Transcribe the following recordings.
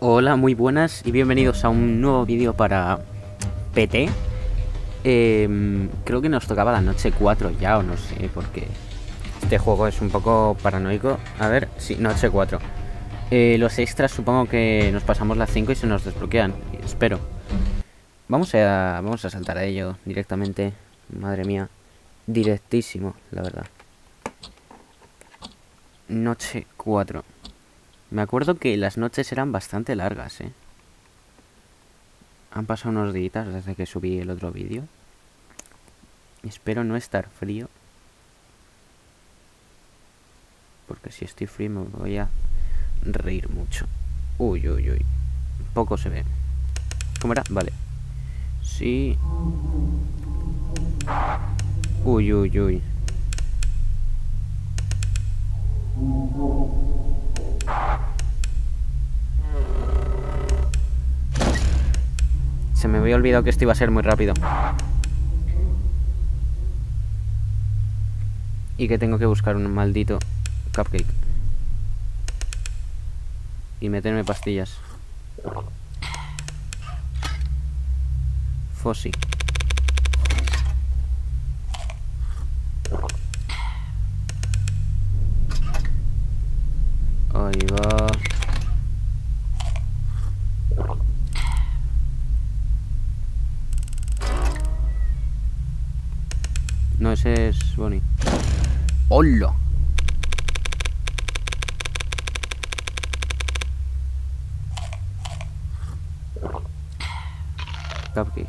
Hola, muy buenas y bienvenidos a un nuevo vídeo para PT. Creo que nos tocaba la noche 4 ya, o no sé, porque este juego es un poco paranoico. A ver, sí, noche 4. Los extras supongo que nos pasamos las 5 y se nos desbloquean, espero. Vamos a saltar a ello directamente. Madre mía, directísimo, la verdad. Noche 4. Me acuerdo que las noches eran bastante largas, ¿eh? Han pasado unos días desde que subí el otro vídeo. Espero no estar frío, porque si estoy frío me voy a reír mucho. Uy, uy, uy. Poco se ve. ¿Cómo era? Vale. Sí. Uy, uy, uy. Se me había olvidado que esto iba a ser muy rápido. Y que tengo que buscar un maldito cupcake. Y meterme pastillas. Fossi. Ahí va. No, ese es Bonnie. ¡Hola! Cupcake.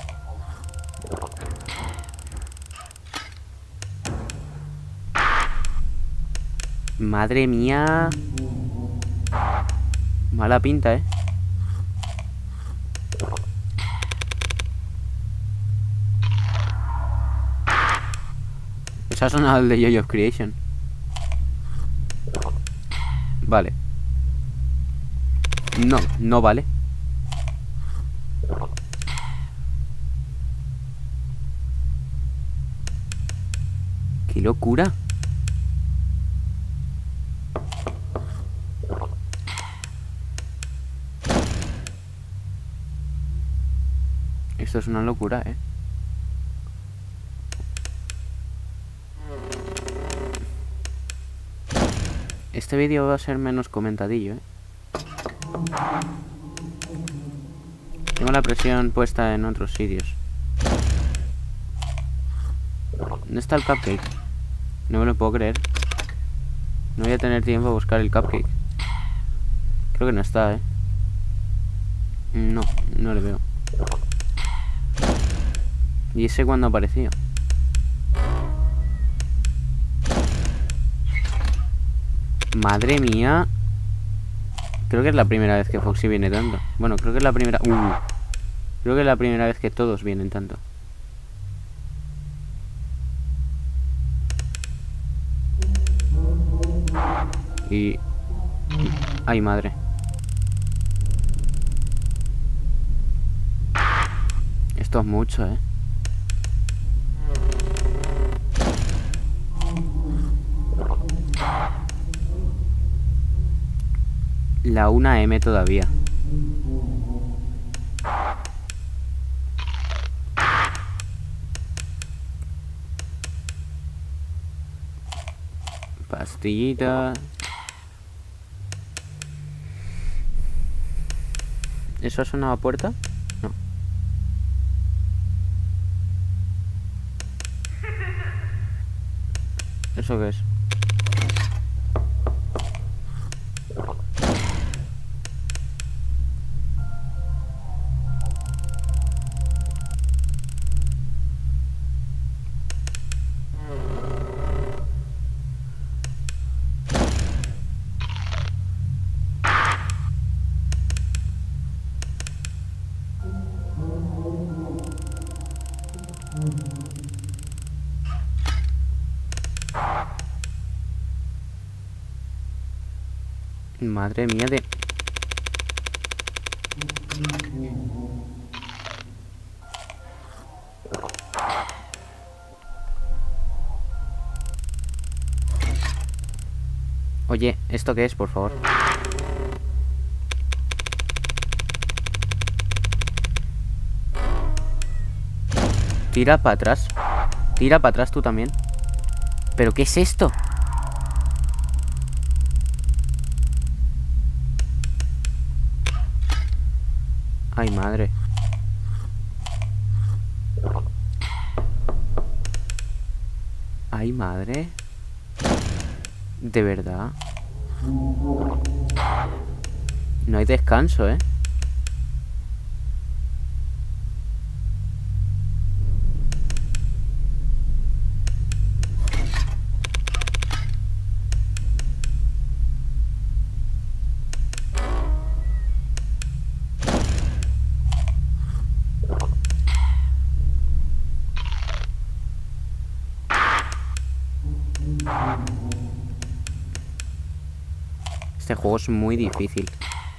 Madre mía. Mala pinta, ¿eh? Esa ha sonado el de Joy of Creation. Vale. No, no vale. ¡Qué locura! Esto es una locura, ¿eh? Este vídeo va a ser menos comentadillo, ¿eh? Tengo la presión puesta en otros sitios. ¿Dónde está el cupcake? No me lo puedo creer. No voy a tener tiempo a buscar el cupcake. Creo que no está, ¿eh? No, no le veo. ¿Y ese cuándo apareció? Madre mía. Creo que es la primera vez que Foxy viene tanto. Bueno, creo que es la primera... creo que es la primera vez que todos vienen tanto. Y... ay, madre. Esto es mucho, ¿eh? La 1M todavía. Pastillita. ¿Eso ha sonado a puerta? No. ¿Eso qué es? Madre mía de... Oye, ¿esto qué es, por favor? Tira para atrás. Tira para atrás tú también. ¿Pero qué es esto? Ay, madre. Ay, madre. De verdad. No hay descanso, ¿eh? Este juego es muy difícil.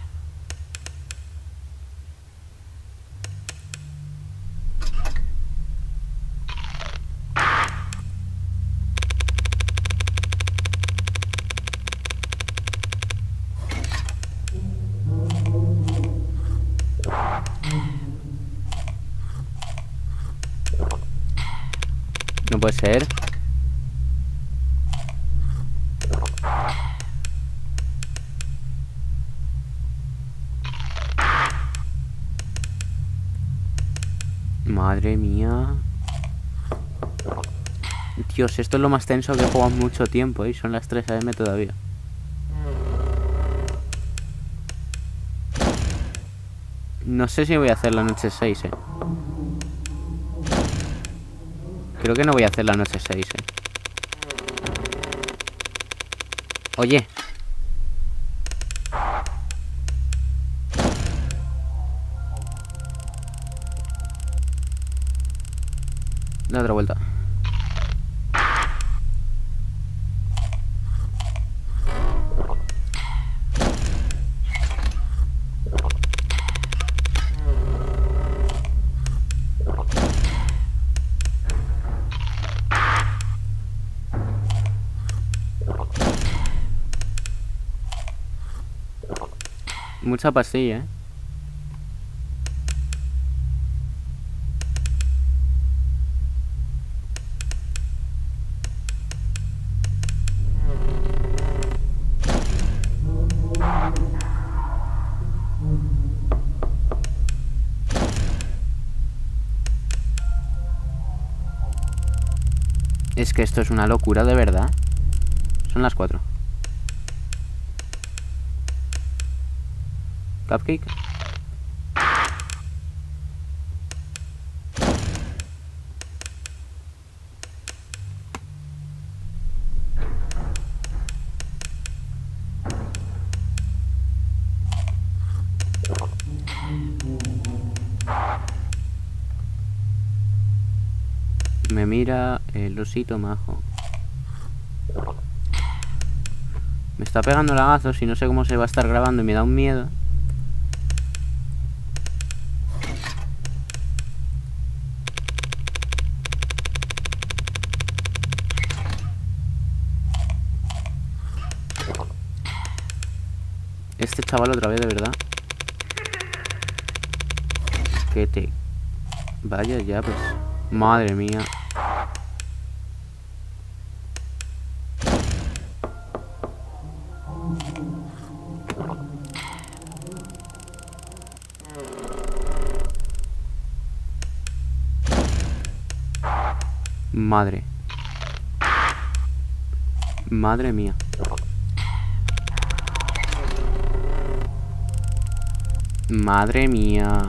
No puede ser. Madre mía. Dios, esto es lo más tenso que he jugado en mucho tiempo, ¿eh? Son las 3 AM todavía. No sé si voy a hacer la noche 6, ¿eh? Creo que no voy a hacer la noche 6, ¿eh? Oye. Da otra vuelta. Mucha pastilla, ¿eh? Es que esto es una locura, de verdad. Son las 4. Cupcake. Me mira el osito majo. Me está pegando lagazos y no sé cómo se va a estar grabando y me da un miedo. Este chaval otra vez, de verdad. Que te... Vaya ya, pues. Madre mía. Madre. Madre mía. Madre mía.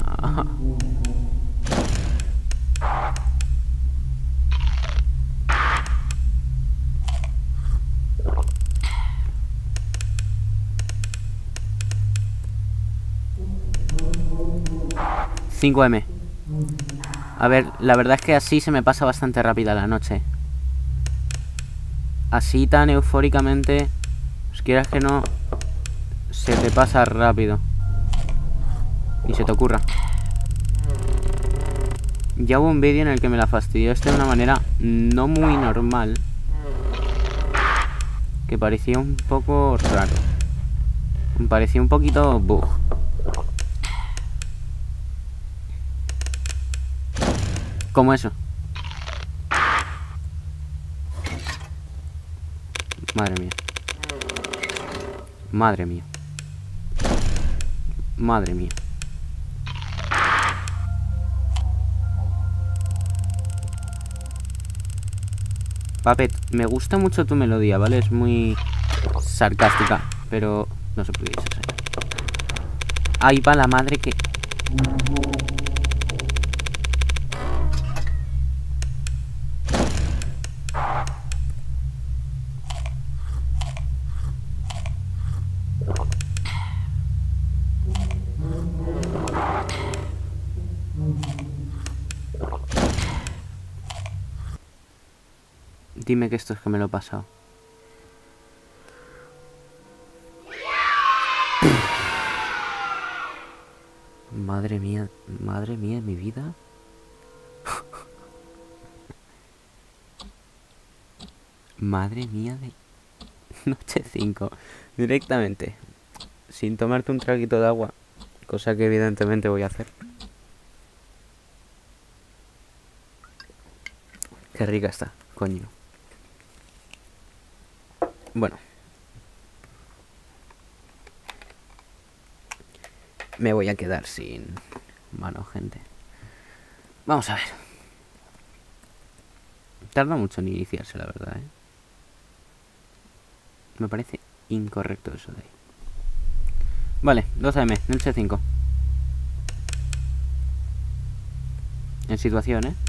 $5M. A ver, la verdad es que así se me pasa bastante rápida la noche. Así tan eufóricamente, pues quieras que no, se te pasa rápido. Ni se te ocurra. Ya hubo un vídeo en el que me la fastidió de una manera no muy normal, que parecía un poco raro. Me parecía un poquito bug. Como eso. Madre mía. Madre mía. Madre mía. Puppet, me gusta mucho tu melodía, ¿vale? Es muy sarcástica, pero no sé por qué dices ahí. Ahí va la madre que... Dime que esto es que me lo he pasado. Madre mía mi vida. Madre mía de... Noche 5. Directamente. Sin tomarte un traguito de agua. Cosa que evidentemente voy a hacer. Qué rica está, coño. Bueno. Me voy a quedar sin mano, gente. Vamos a ver. Tarda mucho en iniciarse, la verdad, ¿eh? Me parece incorrecto eso de ahí. Vale, 12M, Elche 5. En situación, ¿eh?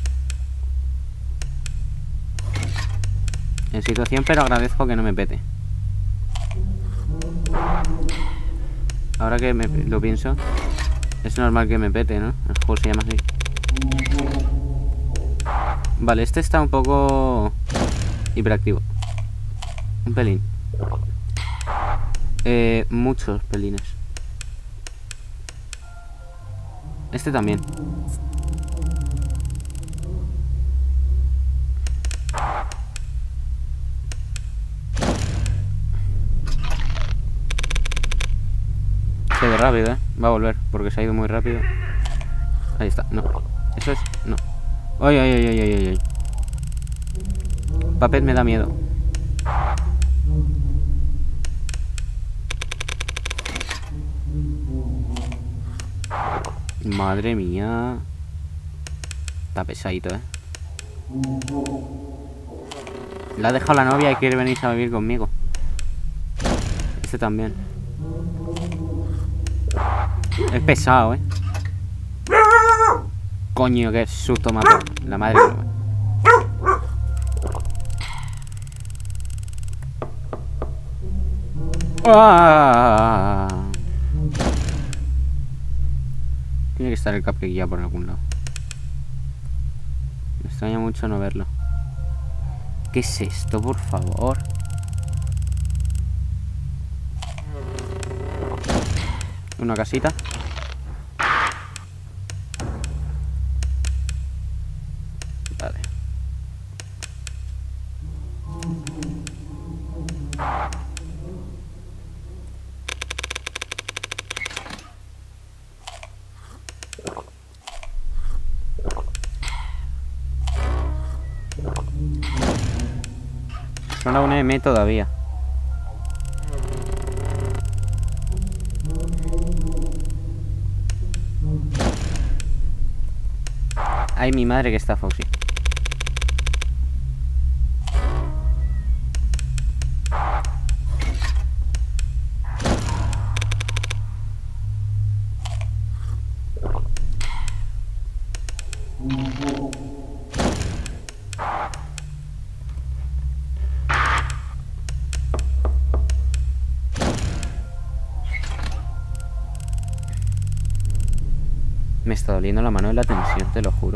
En situación, pero agradezco que no me pete. Ahora que lo pienso, es normal que me pete, ¿no? El juego se llama así. Vale, este está un poco hiperactivo. Un pelín. Muchos pelines. Este también. Se ve rápido, ¿eh? Va a volver, porque se ha ido muy rápido. Ahí está, no. Eso es, no. Ay, ay, ay, ay, ay, ay. Puppet me da miedo. Madre mía. Está pesadito, ¿eh? Le ha dejado la novia y quiere venirse a vivir conmigo. Este también. Es pesado, ¿eh? Coño, qué susto me ha pegado. La madre que lo... ¡Ah! Tiene que estar el cupcake ya por algún lado. Me extraña mucho no verlo. ¿Qué es esto, por favor? Una casita. Vale. Suena una M todavía. Ay, mi madre que está Foxy. Me está doliendo la mano de la tensión, te lo juro.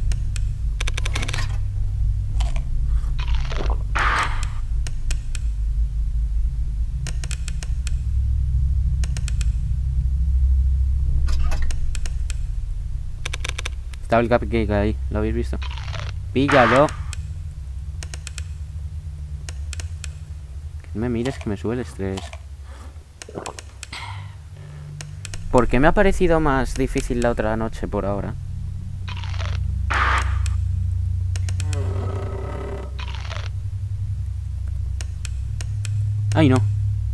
Estaba el cupcake ahí, ¿lo habéis visto? ¡Píllalo! No me mires que me sube el estrés. ¿Por qué me ha parecido más difícil la otra noche por ahora? Ay, no.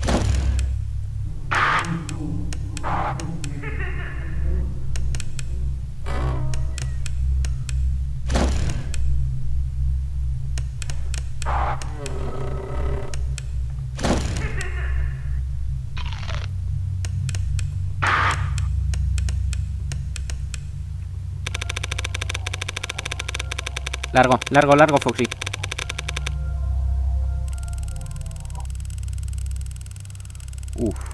Largo, largo, largo, Foxy. Uf.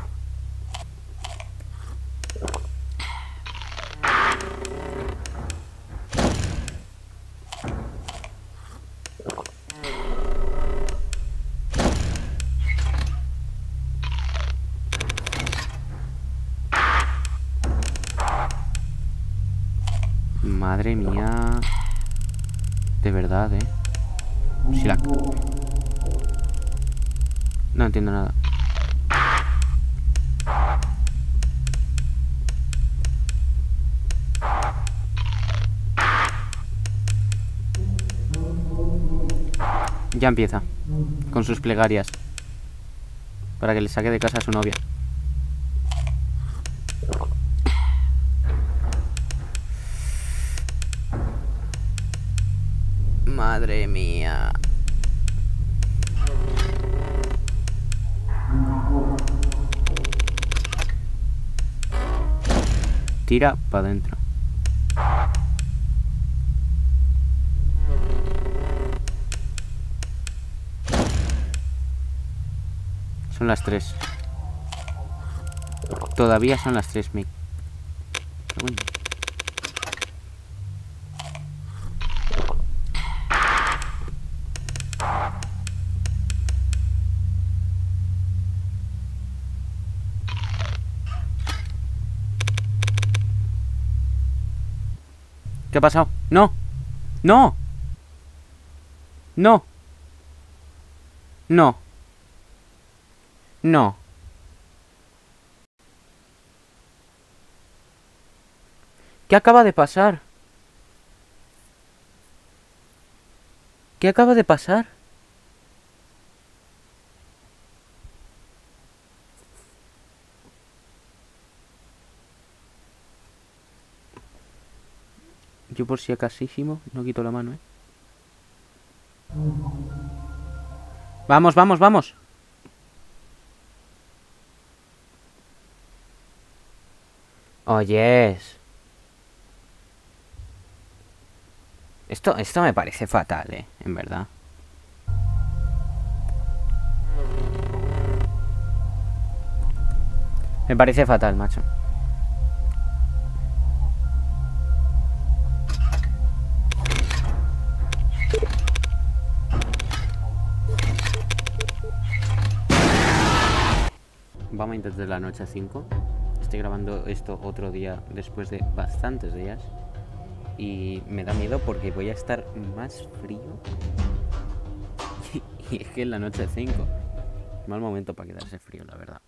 Madre mía. De verdad, Si la... No entiendo nada. Ya empieza con sus plegarias para que le saque de casa a su novia. Madre mía. Tira para adentro. Son las 3. Todavía son las 3, Mick. Bueno. ¿Qué ha pasado? ¡No! ¡No! ¡No! ¡No! ¡No! ¿Qué acaba de pasar? ¿Qué acaba de pasar? Yo por si acasísimo no quito la mano, Vamos, vamos, vamos. Oyes. Esto me parece fatal, en verdad. Me parece fatal, macho. Vamos a intentar la noche a 5. Estoy grabando esto otro día después de bastantes días. Y me da miedo porque voy a estar más frío. Y es que en la noche a 5. Mal momento para quedarse frío, la verdad.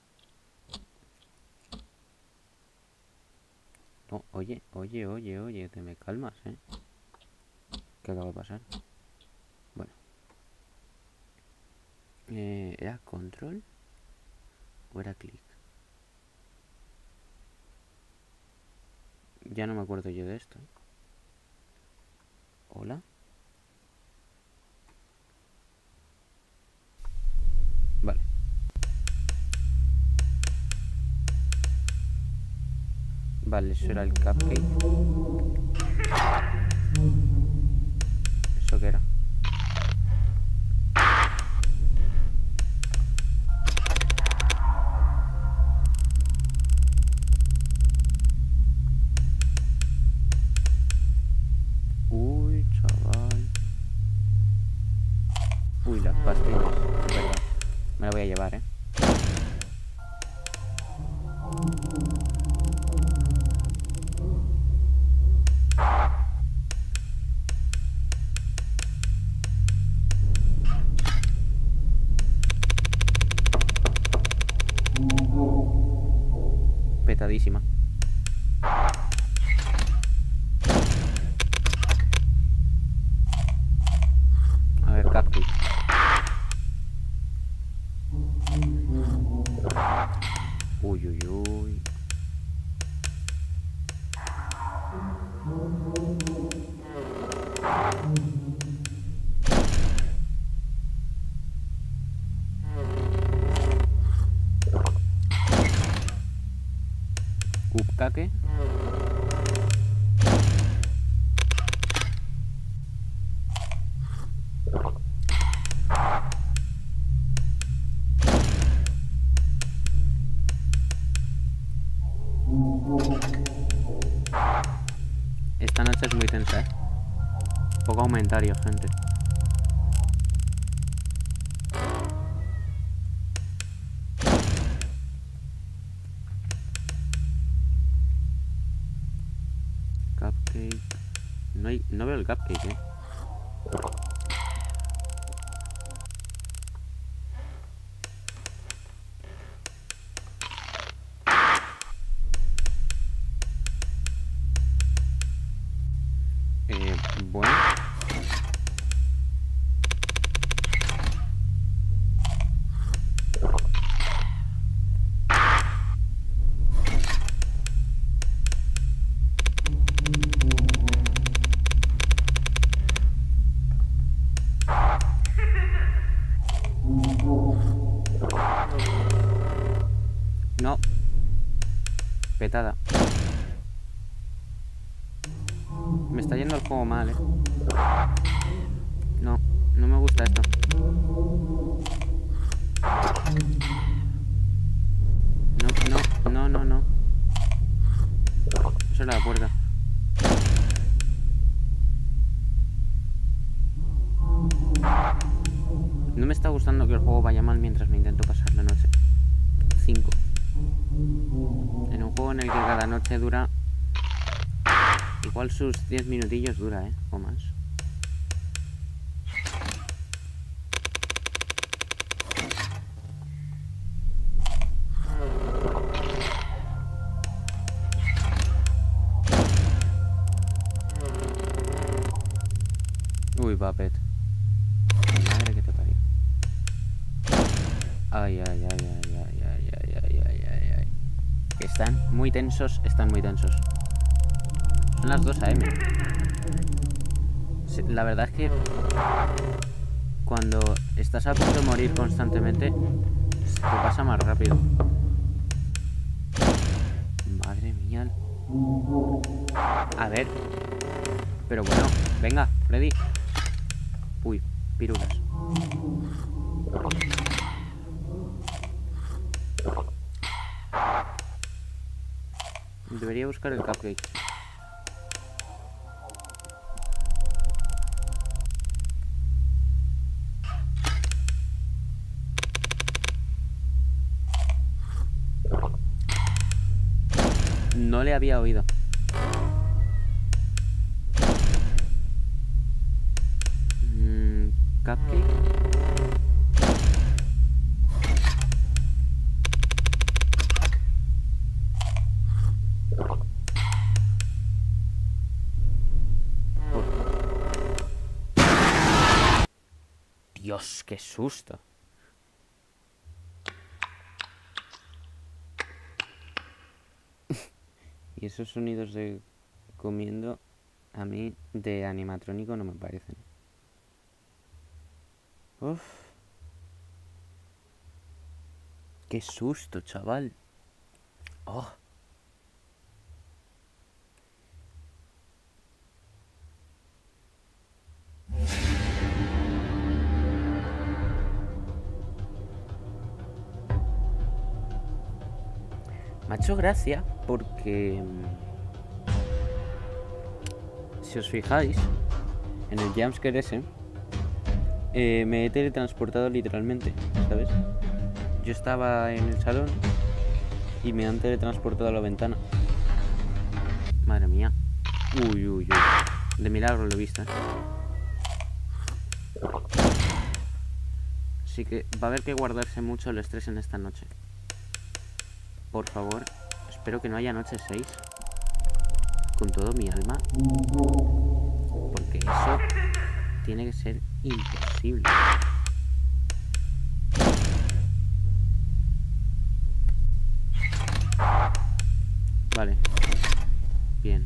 No, oye, te me calmas, ¿Qué acaba de pasar? Bueno. ¿Era control? ¿O era clic? Ya no me acuerdo yo de esto. ¿Hola? Vale. Vale, eso era el cupcake. ¿Eso qué era? Uy, chaval. Uy, las pastillas. Es verdad. Me la voy a llevar, Petadísima. A ver, cupcake. Uy, uy, uy. Cupcake. Esta noche es muy tensa, ¿eh? Poco aumentario, gente. Cupcake. No veo el cupcake, ¿eh? Bueno. No. Petada. Me está yendo el juego mal, ¿eh? No, no me gusta esto. No. Eso era la puerta. No me está gustando que el juego vaya mal mientras me intento pasar la noche. 5. En un juego en el que cada noche dura... Igual sus 10 minutillos dura, ¿eh? O más. Uy, Puppet. Madre que te parió. Ay. Están muy tensos, Son las 2 AM. La verdad es que cuando estás a punto de morir constantemente, se te pasa más rápido. Madre mía. A ver. Pero bueno, venga, Freddy. Uy, pirulas. Debería buscar el cupcake. No le había oído. Cupcake. Dios, qué susto. Y esos sonidos de comiendo a mí de animatrónico no me parecen. Uf. Qué susto, chaval. Oh. Me ha hecho gracia porque si os fijáis en el jumpscare ese, me he teletransportado literalmente, ¿sabes? Yo estaba en el salón y me han teletransportado a la ventana. Madre mía. Uy. De milagro lo he visto, ¿eh? Así que va a haber que guardarse mucho el estrés en esta noche. Por favor, espero que no haya noche 6. Con todo mi alma. Porque eso tiene que ser imposible. Vale. Bien.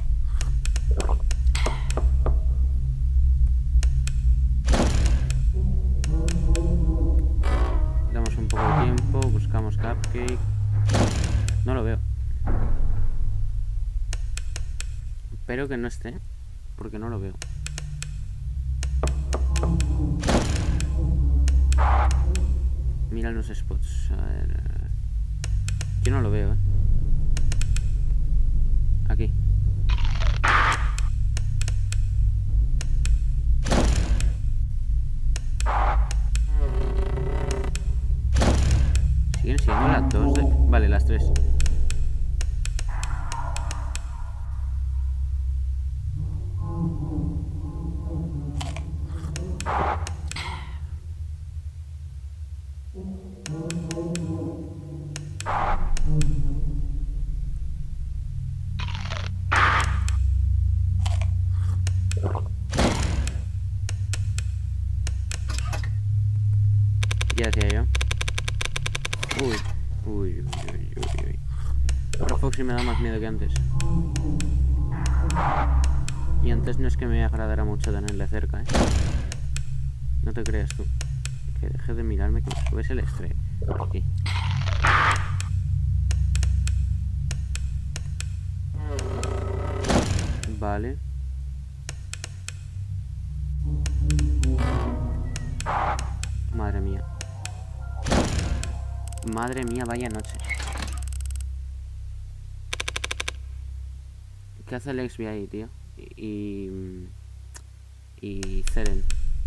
Damos un poco de tiempo. Buscamos Cupcake. No lo veo. Espero que no esté, porque no lo veo. Mira los spots. A ver. Yo no lo veo, Aquí. Siguen siendo las 2 de... Vale, las 3. Ya decía yo. Uy. Pero Foxy me da más miedo que antes. Y antes no es que me agradara mucho tenerle cerca, No te creas tú. Que dejes de mirarme, que me subes el estrés. Aquí. Vale. Madre mía. Madre mía, vaya noche. ¿Qué hace el XB ahí, tío? Y Zeren.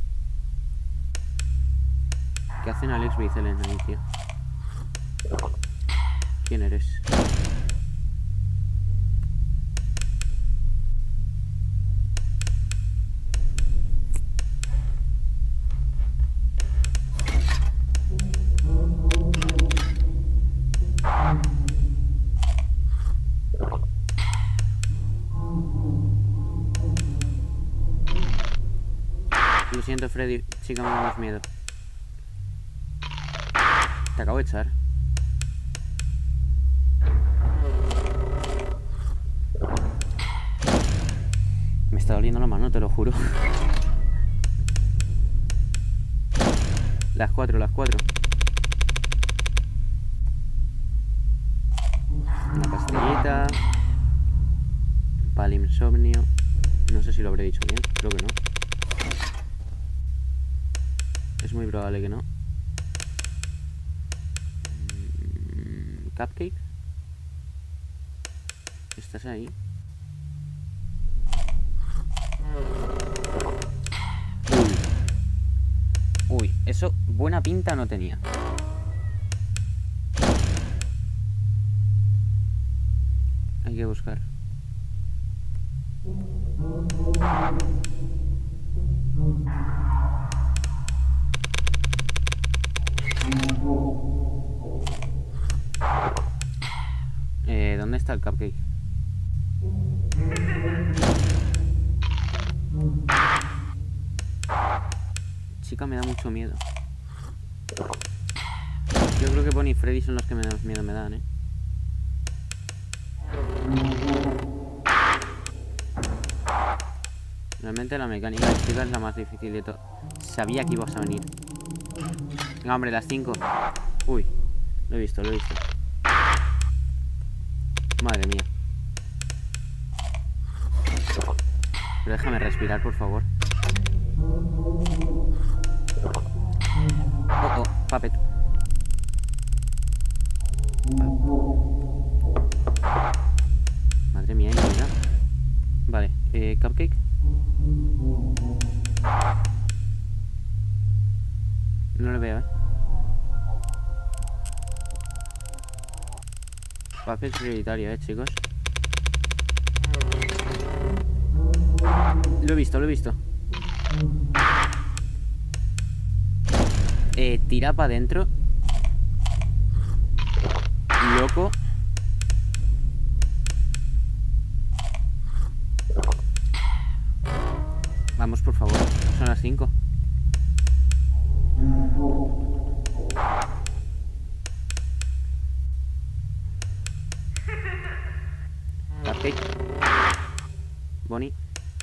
¿Qué hacen Alex y Zeren ahí, tío? ¿Quién eres? Lo siento, Freddy. Chica, me da más miedo. Te acabo de echar. Me está doliendo la mano, te lo juro. Las 4. Una pastillita. Para el insomnio. No sé si lo habré dicho bien, creo que no. Es muy probable que no. Cupcake. ¿Estás ahí? Uy, eso buena pinta no tenía. Hay que buscar. ¿Dónde está el cupcake? Chica, me da mucho miedo. Yo creo que Bonnie y Freddy son los que menos miedo me dan, Realmente la mecánica de chica es la más difícil de todo. Sabía que ibas a venir. Venga, hombre, las 5. Uy, lo he visto. Madre mía. Pero déjame respirar, por favor. Oh, Puppet. Madre mía, mira. Vale, Cupcake. No lo veo, Puppet prioritario, chicos. Lo he visto. Tira para adentro. Loco. Vamos, por favor. Son las 5. cupcake. Bonnie.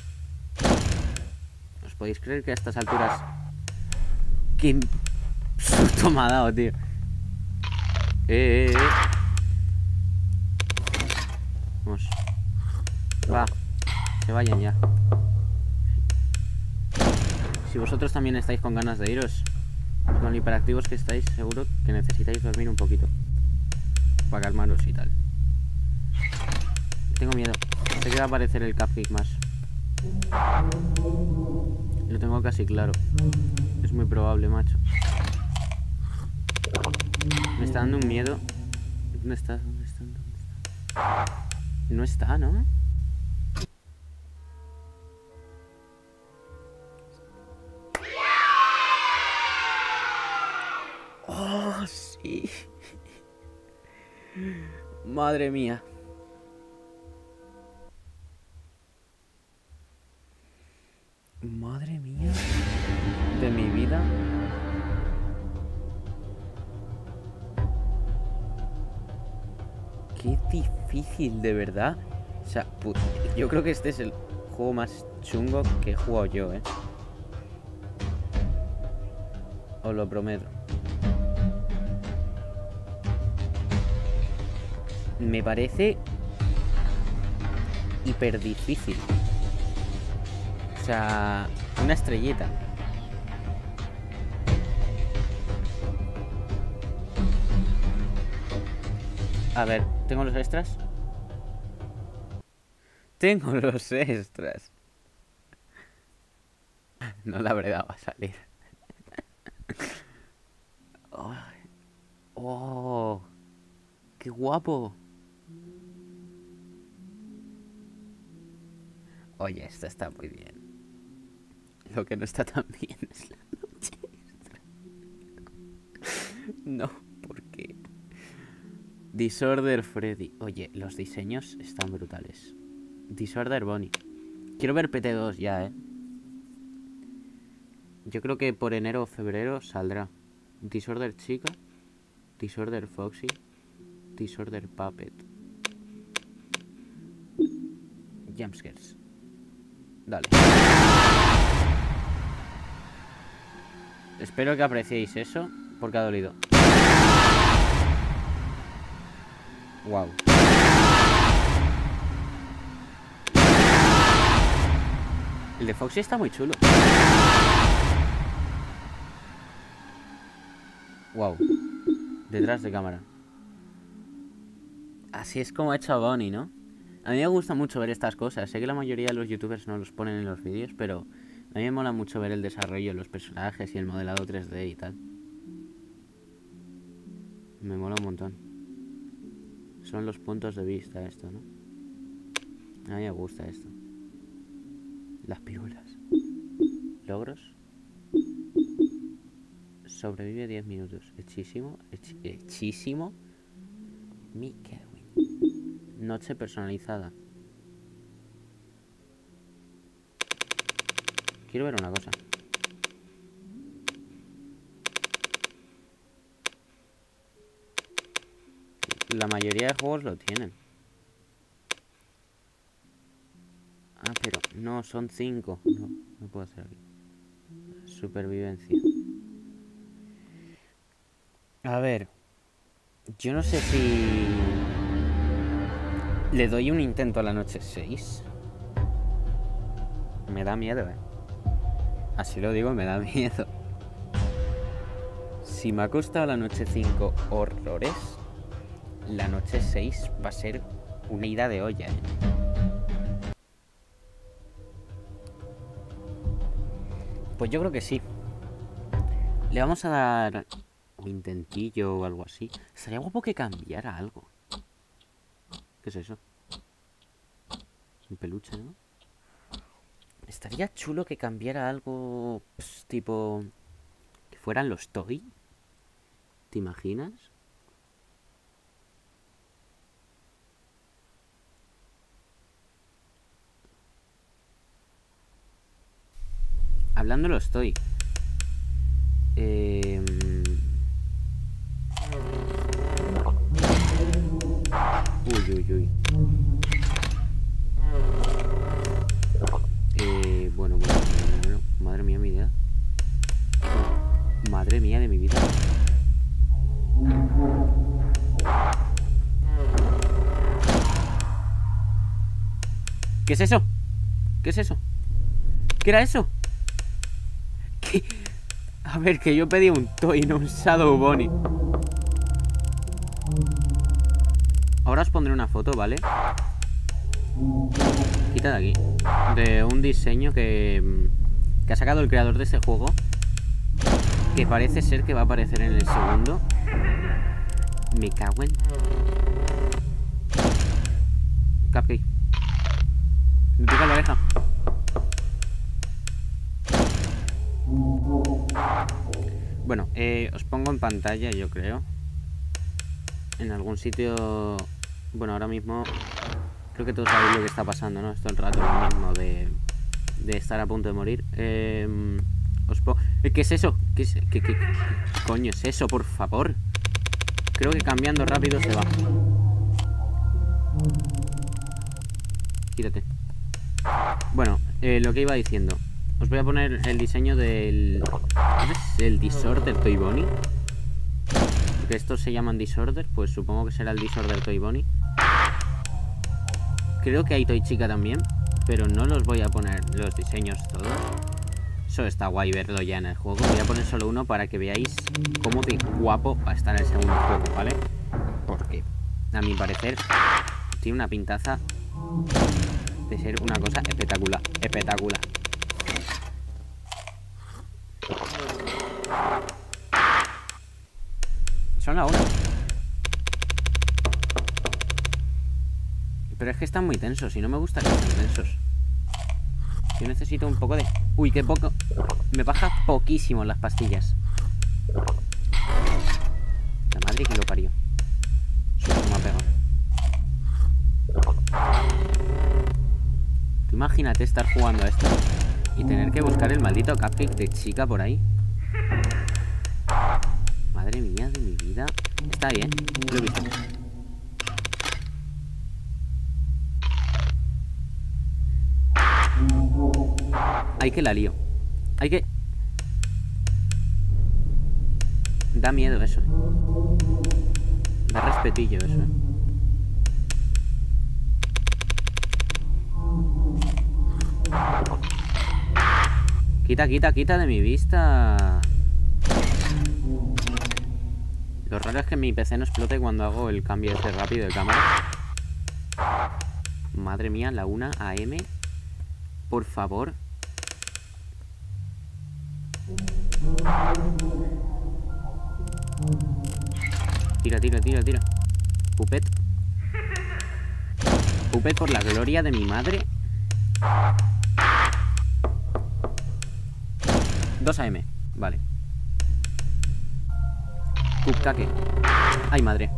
¿Os podéis creer que a estas alturas... ¡Qué susto me ha dado, tío! Vamos. Va. Que vayan ya. Si vosotros también estáis con ganas de iros, con hiperactivos que estáis, seguro que necesitáis dormir un poquito para calmaros y tal. Tengo miedo. Sé que va a aparecer el cupcake más. Lo tengo casi claro. Es muy probable, macho. Me está dando un miedo. ¿Dónde está? ¿Dónde está? ¿Dónde está? No está, ¿no? ¡Oh, sí! Madre mía. Madre mía. De mi vida. Qué difícil, de verdad. O sea, yo creo que este es el juego más chungo que he jugado yo, ¿eh? Os lo prometo. Me parece hiper difícil. O sea, una estrellita. A ver, ¿tengo los extras? Tengo los extras. No le habré dado a salir. Oh, qué guapo. Oye, esto está muy bien. Lo que no está tan bien es la noche extra. No, ¿por qué? Disorder Freddy. Oye, los diseños están brutales. Disorder Bonnie. Quiero ver PT2 ya, ¿eh? Yo creo que por enero o febrero saldrá. Disorder Chica. Disorder Foxy. Disorder Puppet. Jumpscares. Dale. Espero que apreciéis eso, porque ha dolido. Wow. El de Foxy está muy chulo. Wow. Detrás de cámara. Así es como ha hecho Bonnie, ¿no? A mí me gusta mucho ver estas cosas. Sé que la mayoría de los youtubers no los ponen en los vídeos, pero a mí me mola mucho ver el desarrollo de los personajes y el modelado 3D y tal. Me mola un montón. Son los puntos de vista esto, ¿no? A mí me gusta esto. Las pirulas. Logros. Sobrevive 10 minutos. Hechísimo. Hechísimo. Mickey. Noche personalizada. Quiero ver una cosa. La mayoría de juegos lo tienen. Ah, pero no, son 5. No puedo hacer aquí. Supervivencia. A ver. Yo no sé si... le doy un intento a la noche 6. Me da miedo, ¿eh? Así lo digo, me da miedo. Si me ha costado la noche 5 horrores, la noche 6 va a ser una ida de olla, ¿eh? Pues yo creo que sí. Le vamos a dar un intentillo o algo así. Estaría guapo que cambiara algo. ¿Qué es eso? Es un peluche, ¿no? Estaría chulo que cambiara algo, pues, tipo... que fueran los Toy. ¿Te imaginas? Hablando de los Toy. Uy. ¿Qué es eso? ¿Qué es eso? ¿Qué era eso? ¿Qué? A ver, que yo pedí un Toy, no un Shadow Bunny. Ahora os pondré una foto, ¿vale? Quita de aquí. De un diseño que ha sacado el creador de este juego, que parece ser que va a aparecer en el segundo. Me cago en... Cupcake. Me pica la oreja. Bueno, os pongo en pantalla, yo creo. En algún sitio... Bueno, ahora mismo... Creo que todos sabéis lo que está pasando, ¿no? Esto el rato lo mismo de estar a punto de morir. Os pongo... ¿Qué es eso? ¿Qué coño es eso, por favor? Creo que cambiando rápido se va. Quítate. Bueno, lo que iba diciendo. Os voy a poner el diseño del... ¿Es el Disorder Toy Bunny? Porque estos se llaman Disorder, pues supongo que será el Disorder Toy Bunny. Creo que hay Toy Chica también, pero no los voy a poner los diseños todos. Eso está guay verlo ya en el juego. Voy a poner solo uno para que veáis cómo de guapo va a estar el segundo juego, ¿vale? Porque, a mi parecer, tiene una pintaza de ser una cosa espectacular. Espectacular. Son la 1. Pero es que están muy tensos y no me gusta que estén tensos. Yo necesito un poco de... Uy, qué poco. Me baja poquísimo las pastillas. La madre que lo parió. Susto me ha pegado. Tú imagínate estar jugando a esto y tener que buscar el maldito cupcake de chica por ahí. Madre mía de mi vida. Está ahí, ¿eh? Lo he visto. Hay que la lío. Hay que... Da miedo eso. Da respetillo eso. Quita, quita, quita de mi vista. Lo raro es que mi PC no explote cuando hago el cambio ese rápido de cámara. Madre mía, la 1 AM. Por favor. Tira, tira, tira, tira. Puppet. Puppet, por la gloria de mi madre. 2 AM. Vale. Cupcake. Ay, madre.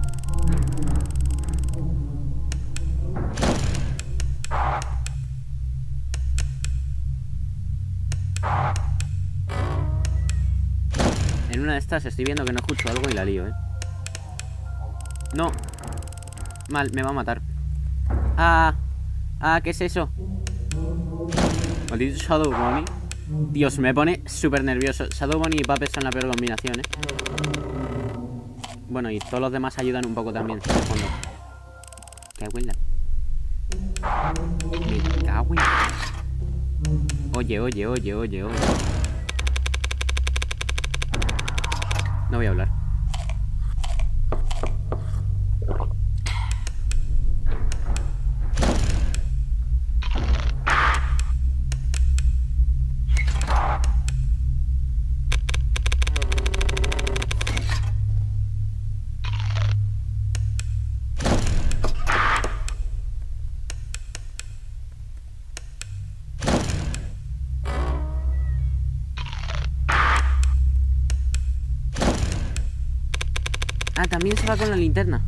En una de estas estoy viendo que no escucho algo y la lío, ¿eh? No. Mal, me va a matar. Ah, ¿qué es eso? Maldito Shadow Bunny. Dios, me pone súper nervioso. Shadow Bunny y Puppet son la peor combinación, ¿eh? Bueno, y todos los demás ayudan un poco también, en el fondo. Qué buena. Me cago en... Oye, oye, oye, oye, oye. No voy a hablar. Ah, también se va con la linterna.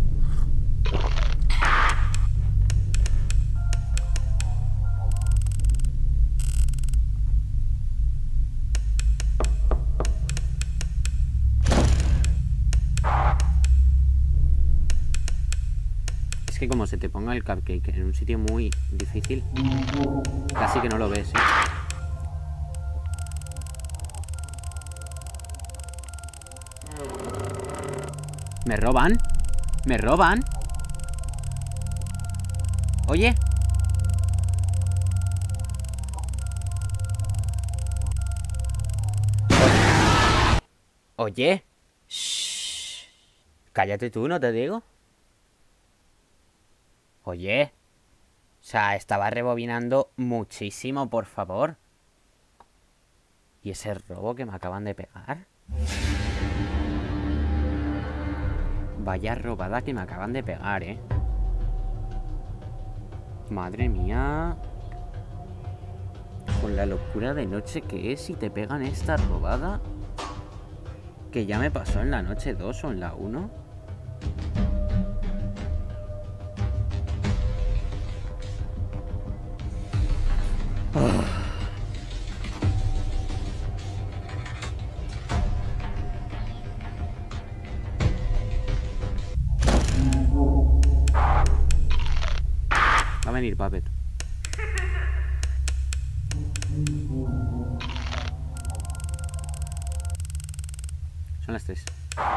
Es que como se te ponga el cupcake en un sitio muy difícil, casi que no lo ves, ¿eh? ¿Me roban? ¿Me roban? Oye, Oye. Shh. Cállate tú, ¿no te digo? Oye. O sea, estaba rebobinando muchísimo, por favor. ¿Y ese robo que me acaban de pegar? Vaya robada que me acaban de pegar, ¿eh? Madre mía. Con la locura de noche que es si te pegan esta robada. Que ya me pasó en la noche 2 o en la 1. Va a venir Puppet. Son las 3.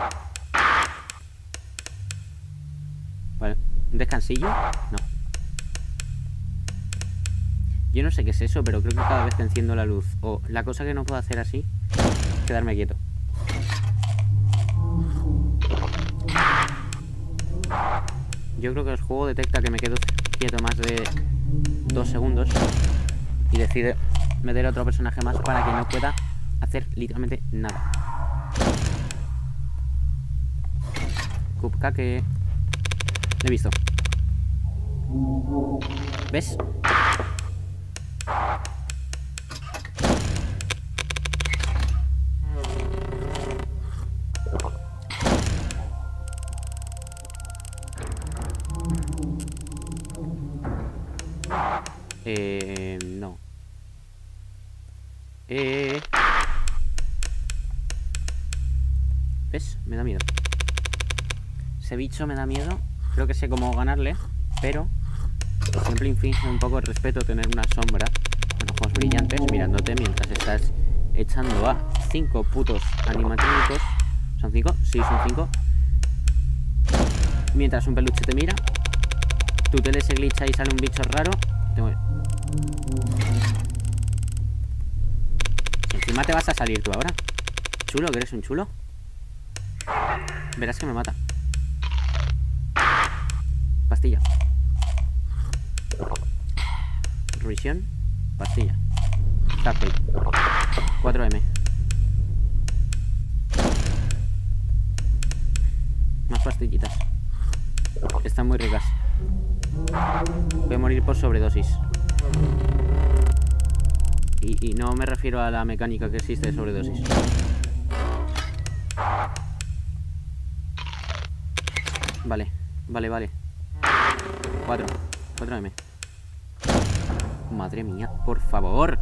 Vale. ¿Un descansillo? No. Yo no sé qué es eso, pero creo que cada vez que enciendo la luz o la cosa que no puedo hacer así, quedarme quieto. Yo creo que el juego detecta que me quedo quieto más de 2 segundos y decide meter a otro personaje más para que no pueda hacer literalmente nada. Cupcake. Le he visto. ¿Ves? No. ¿Ves? Me da miedo. Ese bicho me da miedo. Creo que sé cómo ganarle, pero siempre infringe un poco el respeto tener una sombra con ojos brillantes mirándote mientras estás echando a 5 putos animatrónicos. ¿Son 5? Sí, son 5. Mientras un peluche te mira, tu tele se glitcha y sale un bicho raro. Encima te vas a salir tú ahora. Chulo, que eres un chulo. Verás que me mata. Pastilla. Revisión. Pastilla. Cupcake. 4M. Más pastillitas. Están muy ricas. Voy a morir por sobredosis. Y no me refiero a la mecánica que existe de sobredosis. Vale, vale. 4M. Madre mía, por favor.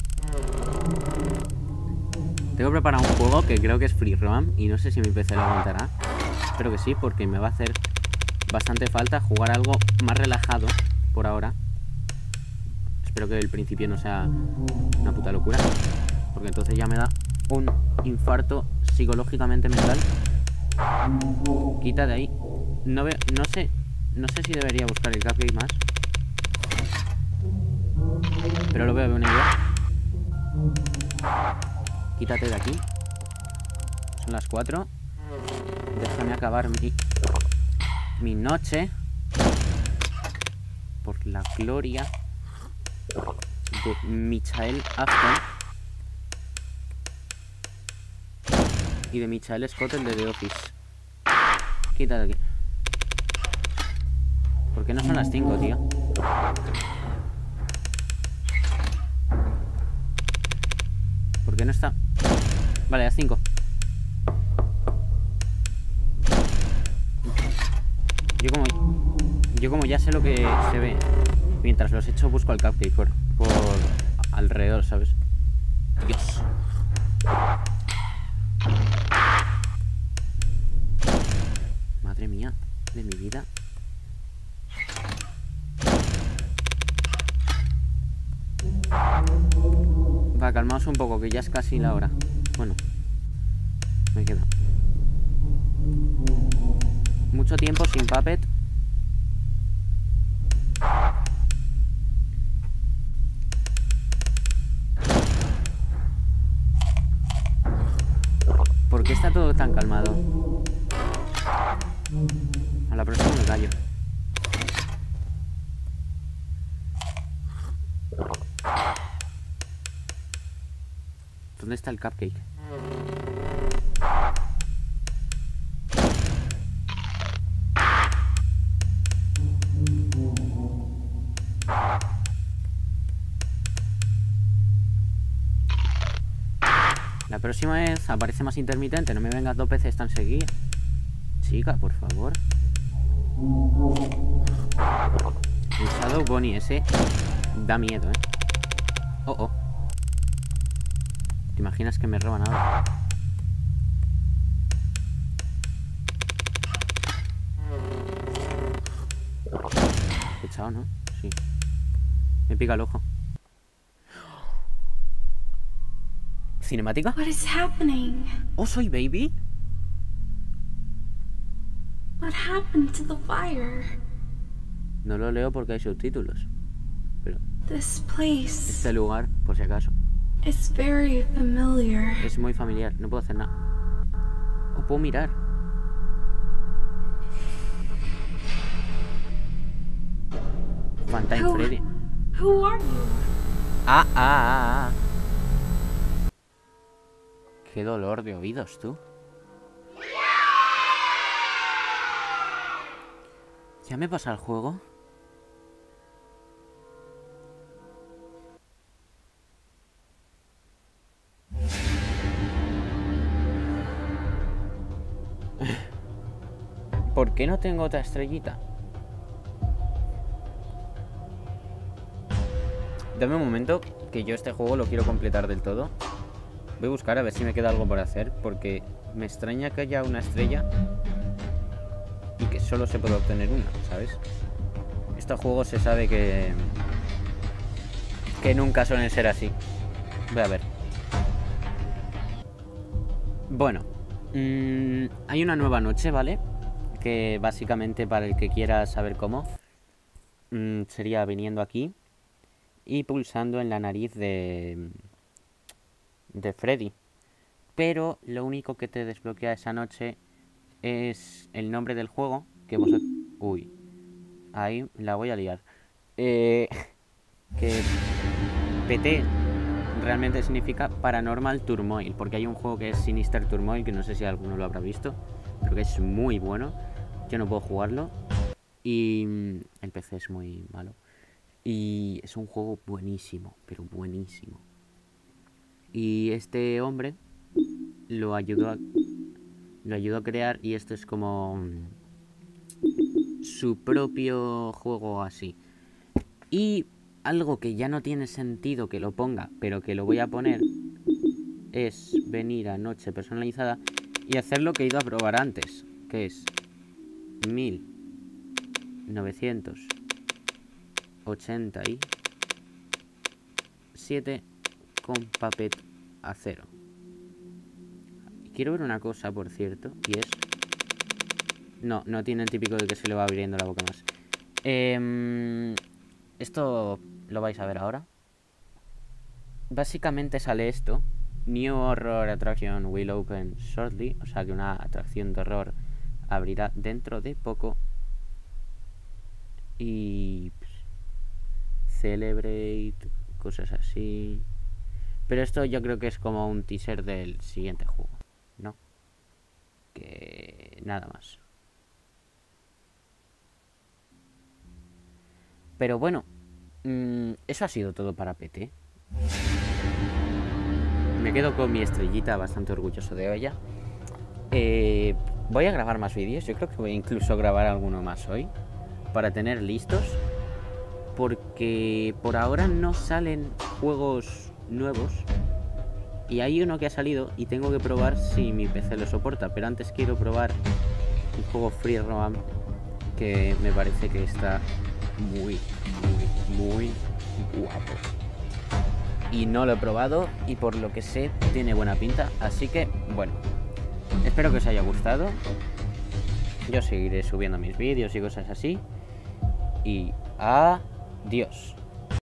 Tengo preparado un juego que creo que es free roam y no sé si mi PC lo aguantará. Espero que sí, porque me va a hacer bastante falta jugar algo más relajado por ahora. Espero que el principio no sea una puta locura, porque entonces ya me da un infarto psicológicamente mental. Quita de ahí. No sé si debería buscar el cupcake más, pero lo veo de una idea. Quítate de aquí. Son las 4. Déjame acabar mi noche. Por la gloria de Michael Afton y de Michael Scott, el de The Office. Quítate de aquí. ¿Por qué no son las 5, tío? ¿Por qué no está? Vale, las 5. Yo como ya sé lo que se ve, mientras los echo busco al cupcake por alrededor, ¿sabes? Dios. Madre mía de mi vida. Va, calmaos un poco, que ya es casi la hora. Bueno, me queda mucho tiempo sin Puppet. ¿Por qué está todo tan calmado. A la próxima me callo. ¿Dónde está el cupcake? La próxima vez aparece más intermitente. No me vengas 2 veces tan seguidas. Chica, por favor. El Shadow Bunny ese da miedo, ¿eh? Oh, oh. ¿Te imaginas que me roban ahora? He echado, ¿no? Sí. Me pica el ojo. ¿Cinemática? What is happening? ¿Oh, soy baby? What happened to the fire? No lo leo porque hay subtítulos. Pero This place este lugar, por si acaso, is very familiar. es muy familiar. No puedo hacer nada. O puedo mirar. Phantom Freddy. Who are you? Ah. Qué dolor de oídos, tú. ¿Ya me pasa el juego? ¿Por qué no tengo otra estrellita? Dame un momento, que yo este juego lo quiero completar del todo. Voy a buscar a ver si me queda algo por hacer, porque me extraña que haya una estrella y que solo se puede obtener una, ¿sabes? Estos juegos se sabe que nunca suelen ser así. Voy a ver. Bueno, hay una nueva noche, ¿vale? Que básicamente, para el que quiera saber cómo, sería viniendo aquí y pulsando en la nariz de Freddy. Pero lo único que te desbloquea esa noche es el nombre del juego que vosotros... Uy, ahí la voy a liar. Que PT realmente significa Paranormal Turmoil, porque hay un juego que es Sinister Turmoil, que no sé si alguno lo habrá visto, pero que es muy bueno. Yo no puedo jugarlo y el PC es muy malo. Y es un juego buenísimo, pero buenísimo. Y este hombre lo ayudó a crear, y esto es como su propio juego así. Y algo que ya no tiene sentido que lo ponga, pero que lo voy a poner, es venir a noche personalizada y hacer lo que he ido a probar antes, que es 1987 con Puppet a 0. Y quiero ver una cosa, por cierto, y es... No tiene el típico de que se le va abriendo la boca más. Esto lo vais a ver ahora. Básicamente sale esto: New Horror Attraction will open shortly. O sea que una atracción de horror abrirá dentro de poco. Y Celebrate, cosas así. Pero esto yo creo que es como un teaser del siguiente juego, ¿no? Que nada más. Pero bueno, eso ha sido todo para PT. Me quedo con mi estrellita, bastante orgulloso de ella. Voy a grabar más vídeos. Yo creo que voy a incluso grabar alguno más hoy, para tener listos, porque por ahora no salen juegos nuevos. Y hay uno que ha salido y tengo que probar si mi PC lo soporta. Pero antes quiero probar un juego free roam que me parece que está muy guapo. Y no lo he probado, y por lo que sé tiene buena pinta. Así que bueno, espero que os haya gustado. Yo seguiré subiendo mis vídeos y cosas así. Y adiós.